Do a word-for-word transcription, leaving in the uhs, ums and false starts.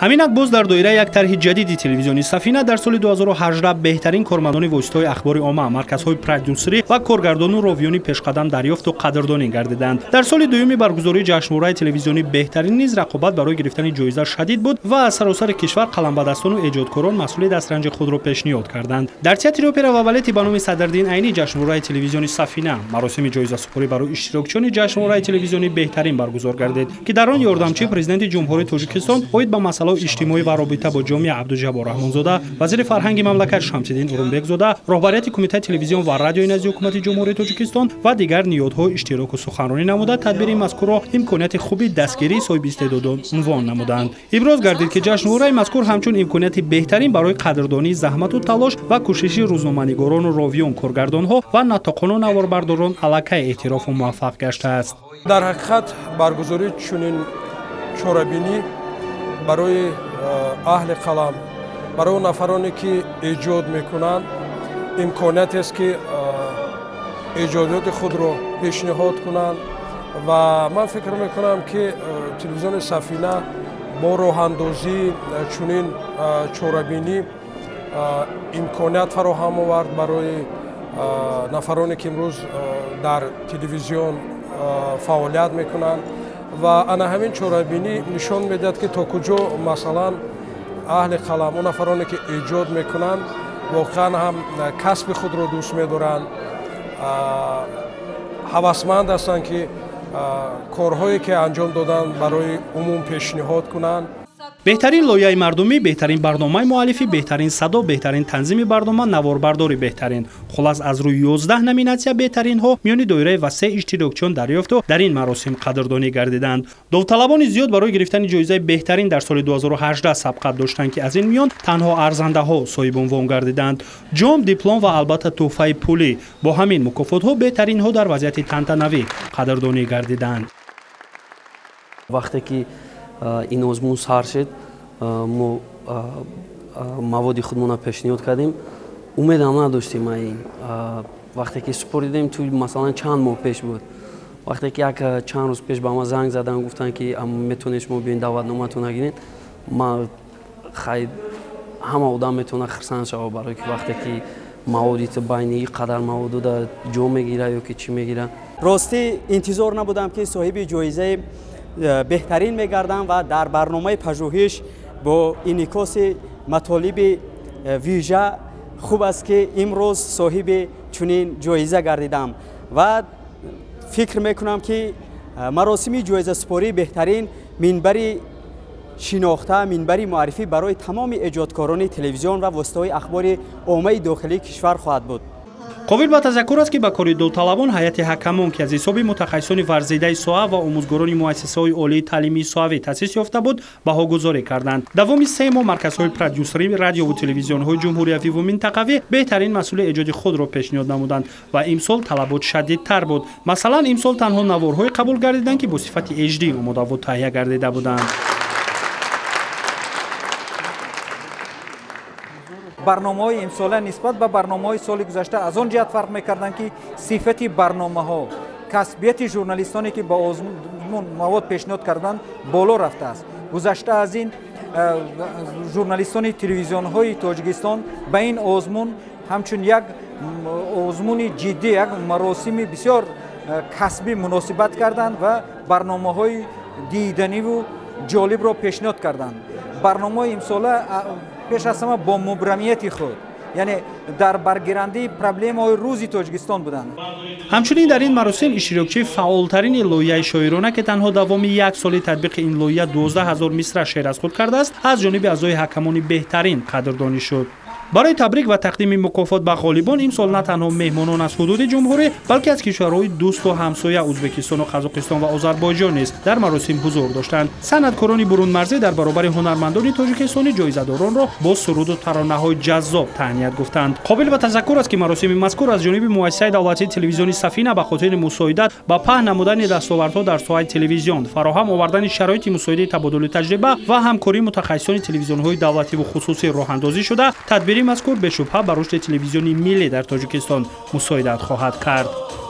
ҳаминак боз дар доираи як тарҳи ҷадиди телевизиони Сафина дар соли ду ҳазору ҳаждаҳ беҳтарин кормандони воситаҳои ахбори омма, марказҳои продюсерӣ ва коргардону ровиёни пешқадам дарёфту қадрдонӣ гардиданд. Дар соли дуюми баргузории ҷашнвораи телевизиони беҳтарин низ рақобат барои гирифтани ҷоиза шадид буд ва аз саросари кишвар қаламбадастону эҷодкорон масъули дастранҷи худро пешниҳод карданд. Дар театри опера ва балети ба номи Садрдин Айнӣ ҷашнвораи телевизиони Сафина маросими ҷоизасупорӣ барои иштирокчиёни ҷашнвораи телевизиони беҳтарин баргузор гардид, ки дар он ёрдамчии президенти ҷумҳурии Тоҷикистон оид ба масъалаҳои иҷтимоӣ ва робита бо ҷомеа Абдуҷаббор Раҳмонзода, вазири фарҳанги мамлакат Шамсиддин Урумбекзода, роҳбарияти кумитаи телевизион ва радиои назди ҳукумати ҷумҳурии Тоҷикистон ва дигар ниёдҳо иштироку суханронӣ намуда тадбири мазкурро имконияти хуби дастгирии соҳибистеъдодон унвон намуданд. Иброз гардид, ки ҷашнвораи мазкур ҳамчун имконияти беҳтарин барои қадрдонии заҳмату талош ва кӯшиши рӯзноманигорону ровиён, коргардонҳо ва натоқону наворбардорон аллакай эътирофу муваффақ гаштааст. дар ҳақиқат баргузории чунин чорабинӣ барои аҳли қалам, барои нафароне ки эҷод мекунанд имкониятест, ки эҷодиёти худро пешниҳод кунанд ва ман фикр мекунам, ки телевизиони Сафина бо роҳандозии чунин чорабинӣ имконият фароҳам овард барои нафароне ки имрӯз дар телевизион фаъолият мекунанд ва ана ҳамин чорабинӣ нишон медиҳад, ки то куҷо масалан аҳли қалам, он нафароне ки эҷод мекунанд воқеан ҳам касби худро дӯст медоранд, ҳавасманд ҳастанд, ки корҳое ки анҷом доданд барои умум пешниҳод кунанд. беҳтарин лоиҳаи мардумӣ, беҳтарин барномаи муаллифӣ, беҳтарин садо, беҳтарин танзими барнома, наворбардори беҳтарин. Хулас аз рӯи ёздаҳ номинатсия беҳтаринҳо миёни доираи васеъ иштирокчиён дарёфту дар ин маросим қадрдонӣ гардиданд. Довталабони зиёд барои гирифтани ҷоизаи беҳтарин дар соли ду ҳазору ҳаждаҳ сабқат доштанд, ки аз ин миён танҳо арзандаҳо соҳибунвон гардиданд. ҷом, диплом ва албатта тӯҳфаи пулӣ. Бо ҳамин мукофотҳо беҳтаринҳо дар вазъияти тантанавӣ қадрдонӣ гардиданд. вақте ки ин озмун сар шуд, мо маводи худмона пешниҳод кардем, умедам надоштем. ин вақте ки супоридем, ту масалан чанд моҳ пеш буд, вақте ки як чанд рӯз пеш ба ма занг задан, гуфтанд, ки метонед шумо биёед даъватноматон гиред. ман хай ҳама одам метавонад хирсанд шавад, барое ки вақте ки маводи байни қадар маводу да ҷо мегира ё ки чӣ мегира. ростӣ интизор набудам, ки соҳиби ҷоизаи беҳтарин мегардам ва дар барномаи пажӯҳиш бо инъикоси матолиби вижа хуб аст, ки имрӯз соҳиби чунин ҷоиза гардидам ва фикр мекунам, ки маросими ҷоизасупории беҳтарин минбари шинохта, минбари муаррифӣ барои тамоми эҷодкорони телевизион ва воситаҳои ахбори оммаи дохилии кишвар хоҳад буд. қобил ба тазаккур аст, ки ба кори довталабон ҳайати ҳакамон, ки аз ҳисоби мутахассисони варзидаи соҳа ва омӯзгорони муассисаҳои олии таълимии соҳавӣ таъсис ёфта буд, баҳогузорӣ карданд. давоми се моҳ марказҳои продюсерӣ, радиову телевизионҳои ҷумҳуриявиву минтақавӣ беҳтарин масъули эҷоди худро пешниҳод намуданд ва имсол талабот шадидтар буд. масалан, имсол танҳо наворҳое қабул гардиданд, ки бо сифати эйч ди омодаву таҳия гардида буданд. барномаҳои имсола нисбат ба барномаҳои соли гузашта аз он ҷиҳат фарқ мекарданд, ки сифати барномаҳо, касбияти журналистоне ки ба озмун мавод пешниҳод карданд боло рафтааст. гузашта аз ин журналистони телевизионҳои Тоҷикистон ба ин озмун ҳамчун як озмуни ҷиддӣ, як маросими бисёр касбӣ муносибат карданд ва барномаҳои диданиву ҷолибро пешниҳод карданд. барномаҳои имсола пеш аз ҳама бо мубрамияти худ, яъне дар баргирандаи проблемаҳои рӯзи Тоҷикистон буданд. ҳамчунин дар ин маросим иштирокчии фаъолтарини лоиҳаи шоирона, ки танҳо давоми як соли татбиқи ин лоиҳа дувоздаҳ ҳазор мисра шеър аз худ кардааст, аз ҷониби аъзои ҳакамони беҳтарин қадрдонӣ шуд. барои табрик ва тақдими мукофот ба ғолибон имсол на танҳо меҳмонон аз ҳудуди ҷумҳурӣ, балки аз кишварҳои дӯсту ҳамсоя Ӯзбекистону Қазоқистон ва Озарбойҷон низ дар маросим ҳузур доштанд. санъаткорони бурунмарзӣ дар баробари ҳунармандони тоҷикистони ҷоизадоронро бо суруду таронаҳои ҷаззоб таҳният гуфтанд. қобил ба тазаккур аст, ки маросими мазкур аз ҷониби муассисаи давлатии телевизиони Сафина ба хотири мусоидат ба паҳн намудани дастовардҳо дар соҳаи телевизион, фароҳам овардани шароити мусоидаи табодули таҷриба ва ҳамкории мутахассисони телевизионҳои давлативу хусусӣ роҳандозӣ шуда, тадбири мазкур бешубҳа ба рушди телевизиони миллӣ дар Тоҷикистон мусоидат хоҳад кард.